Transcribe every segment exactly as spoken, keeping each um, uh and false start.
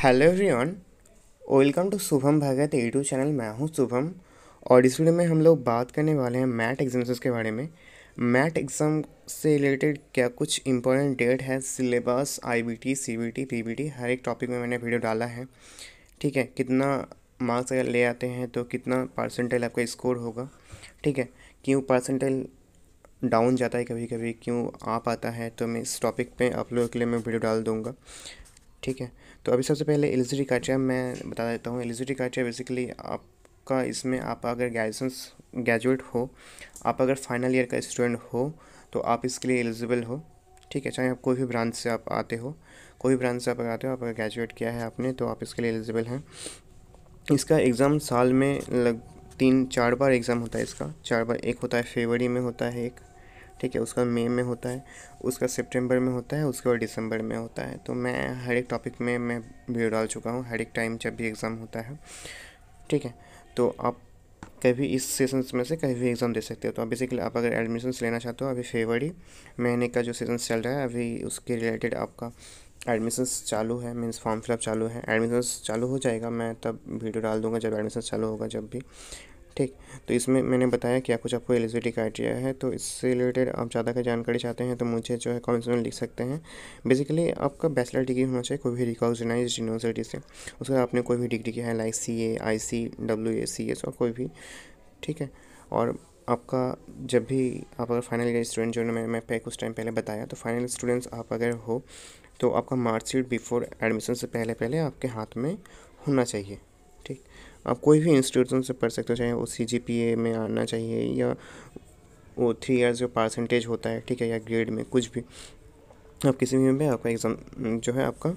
Hello everyone, welcome to Shubham Bhagat YouTube channel. मैं हूं शुभम और इस वीडियो में हम लोग बात करने वाले हैं मैट एग्जाम्स के बारे में। मैट एग्ज़ाम से रिलेटेड क्या कुछ इंपॉर्टेंट डेट है, सिलेबस, आईबीटी, सीबीटी, पीबीटी, हर एक टॉपिक में मैंने वीडियो डाला है। ठीक है, कितना मार्क्स अगर ले आते हैं तो कितना परसेंटाइल आपका स्कोर होगा। ठीक है, क्यों परसेंटाइल डाउन जाता है कभी कभी, क्यों आ पाता है, तो मैं इस टॉपिक पे आप लोगों के लिए मैं वीडियो डाल दूँगा। ठीक है, तो अभी सबसे पहले एलिजिबिलिटी क्राइटेरिया मैं बता देता हूँ। एलिजिबिलिटी क्राइटेरिया बेसिकली आपका, इसमें आप अगर ग्रेजुएशन ग्रेजुएट हो, आप अगर फाइनल ईयर का स्टूडेंट हो तो आप इसके लिए एलिजिबल हो। ठीक है, चाहे आप कोई भी ब्रांच से आप आते हो, कोई भी ब्रांच से आप अगर आते हो, आप अगर ग्रेजुएट किया है आपने तो आप इसके लिए एलिजिबल हैं। इसका एग्ज़ाम साल में लग तीन चार बार एग्ज़ाम होता है इसका, चार बार। एक होता है फरवरी में होता है एक, ठीक है, उसका मई में होता है, उसका सितंबर में होता है, उसके बाद दिसंबर में होता है। तो मैं हर एक टॉपिक में मैं वीडियो डाल चुका हूँ, हर एक टाइम जब भी एग्ज़ाम होता है। ठीक है, तो आप कभी इस सेशंस में से कहीं भी एग्ज़ाम दे सकते हो। तो आप बेसिकली आप अगर एडमिशन्स लेना चाहते हो, अभी फरवरी महीने का जो सेशन चल रहा है अभी, उसके रिलेटेड आपका एडमिशन्स चालू है, मीन्स फॉर्म फिलअप चालू है। एडमिशन्स चालू हो जाएगा, मैं तब वीडियो डाल दूँगा जब एडमिशन्स चालू होगा जब भी। ठीक, तो इसमें मैंने बताया क्या कुछ आपको एलिजिबिलिटी क्राइटेरिया है। तो इससे रिलेटेड आप ज़्यादा का जानकारी चाहते हैं तो मुझे जो है कमेंट्स में लिख सकते हैं। बेसिकली आपका बैचलर डिग्री होना चाहिए कोई भी रिकॉग्नाइज्ड यूनिवर्सिटी से, उसके आपने कोई भी डिग्री किया है, like C A, I C, W A, C S और कोई भी। ठीक है, और आपका जब भी आप अगर फाइनल ईयर स्टूडेंट, जो मैं मैं कुछ टाइम पहले बताया, तो फाइनल स्टूडेंट्स आप अगर हो तो आपका मार्कशीट बिफोर एडमिशन से पहले पहले आपके हाथ में होना चाहिए। ठीक, आप कोई भी इंस्टीट्यूशन से पढ़ सकते हो, चाहे वो सी जी पी ए में आना चाहिए या वो थ्री इयर्स जो परसेंटेज होता है, ठीक है, या ग्रेड में कुछ भी, आप किसी भी में आपका एग्ज़ाम जो है आपका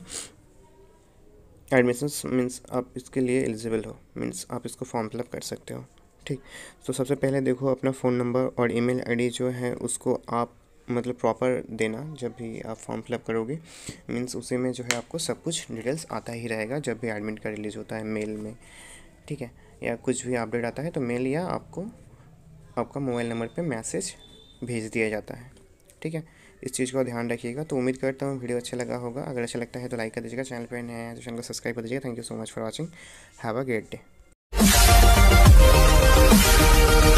एडमिशन्स मीन्स आप इसके लिए एलिजिबल हो, मीन्स आप इसको फॉर्म फिलअप कर सकते हो। ठीक, तो सबसे पहले देखो अपना फ़ोन नंबर और ईमेल आईडी जो है उसको आप मतलब प्रॉपर देना जब भी आप फॉर्म फिलअप करोगे, मीन्स उसी में जो है आपको सब कुछ डिटेल्स आता ही रहेगा जब भी एडमिट का रिलीज़ होता है मेल में। ठीक है, या कुछ भी अपडेट आता है तो मेल या आपको आपका मोबाइल नंबर पे मैसेज भेज दिया जाता है। ठीक है, इस चीज़ का ध्यान रखिएगा। तो उम्मीद करता हूँ वीडियो अच्छा लगा होगा। अगर अच्छा लगता है तो लाइक कर दीजिएगा, चैनल पर नए हैं तो चैनल को सब्सक्राइब कर दीजिएगा। Thank you so much for watching, have a great day.